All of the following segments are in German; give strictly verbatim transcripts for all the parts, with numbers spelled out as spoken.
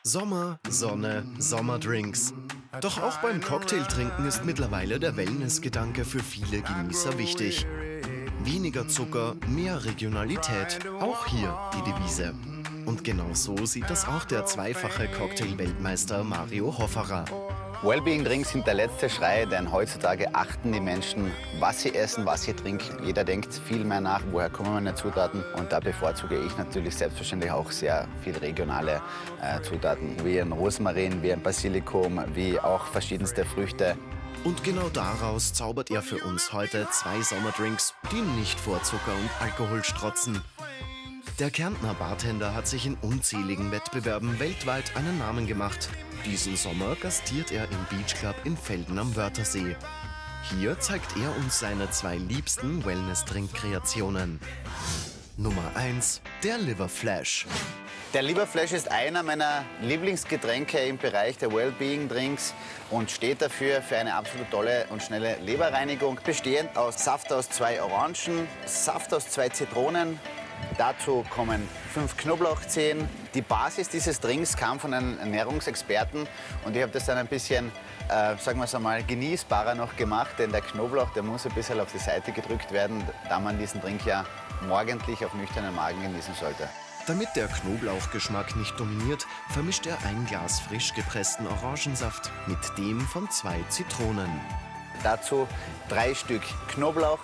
Sommer, Sonne, Sommerdrinks. Doch auch beim Cocktailtrinken ist mittlerweile der Wellness-Gedanke für viele Genießer wichtig. Weniger Zucker, mehr Regionalität, auch hier die Devise. Und genau so sieht das auch der zweifache Cocktail-Weltmeister Mario Hoffacher. Wellbeing-Drinks sind der letzte Schrei, denn heutzutage achten die Menschen, was sie essen, was sie trinken. Jeder denkt viel mehr nach, woher kommen meine Zutaten. Und da bevorzuge ich natürlich selbstverständlich auch sehr viel regionale äh, Zutaten, wie ein Rosmarin, wie ein Basilikum, wie auch verschiedenste Früchte. Und genau daraus zaubert er für uns heute zwei Sommerdrinks, die nicht vor Zucker und Alkohol strotzen. Der Kärntner Bartender hat sich in unzähligen Wettbewerben weltweit einen Namen gemacht. Diesen Sommer gastiert er im Beach Club in Velden am Wörthersee. Hier zeigt er uns seine zwei liebsten Wellness-Drink-Kreationen. Nummer eins, der Liver Flash. Der Liver Flash ist einer meiner Lieblingsgetränke im Bereich der Wellbeing-Drinks und steht dafür für eine absolut tolle und schnelle Leberreinigung, bestehend aus Saft aus zwei Orangen, Saft aus zwei Zitronen. Dazu kommen fünf Knoblauchzehen. Die Basis dieses Drinks kam von einem Ernährungsexperten und ich habe das dann ein bisschen, äh, sagen wir es einmal, genießbarer noch gemacht, denn der Knoblauch, der muss ein bisschen auf die Seite gedrückt werden, da man diesen Drink ja morgendlich auf nüchternen Magen genießen sollte. Damit der Knoblauchgeschmack nicht dominiert, vermischt er ein Glas frisch gepressten Orangensaft mit dem von zwei Zitronen. Dazu drei Stück Knoblauch,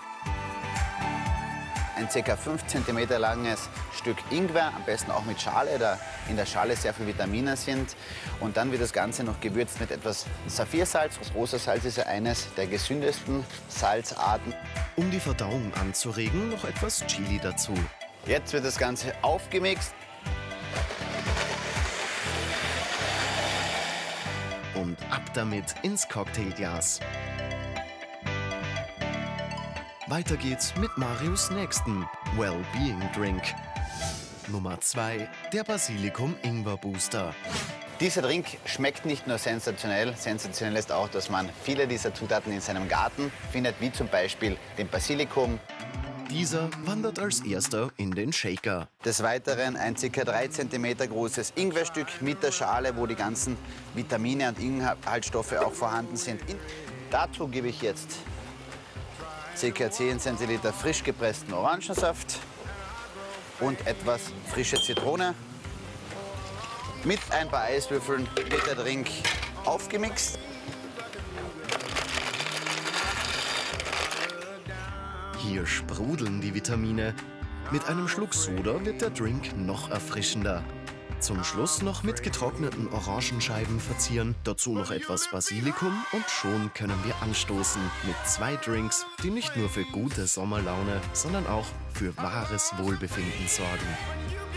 ein ca. fünf Zentimeter langes Stück Ingwer, am besten auch mit Schale, da in der Schale sehr viele Vitamine sind. Und dann wird das Ganze noch gewürzt mit etwas Saphirsalz. Rosa Salz ist ja eines der gesündesten Salzarten. Um die Verdauung anzuregen, noch etwas Chili dazu. Jetzt wird das Ganze aufgemixt. Und ab damit ins Cocktailglas. Weiter geht's mit Marius nächsten Wellbeing-Drink. Nummer zwei, der Basilikum-Ingwer-Booster. Dieser Drink schmeckt nicht nur sensationell, sensationell ist auch, dass man viele dieser Zutaten in seinem Garten findet, wie zum Beispiel den Basilikum. Dieser wandert als erster in den Shaker. Des Weiteren ein ca. drei Zentimeter großes Ingwerstück mit der Schale, wo die ganzen Vitamine und Inhaltsstoffe auch vorhanden sind. Dazu gebe ich jetzt ca. zehn Zentiliter frisch gepressten Orangensaft und etwas frische Zitrone. Mit ein paar Eiswürfeln wird der Drink aufgemixt. Hier sprudeln die Vitamine. Mit einem Schluck Soda wird der Drink noch erfrischender. Zum Schluss noch mit getrockneten Orangenscheiben verzieren, dazu noch etwas Basilikum und schon können wir anstoßen mit zwei Drinks, die nicht nur für gute Sommerlaune, sondern auch für wahres Wohlbefinden sorgen.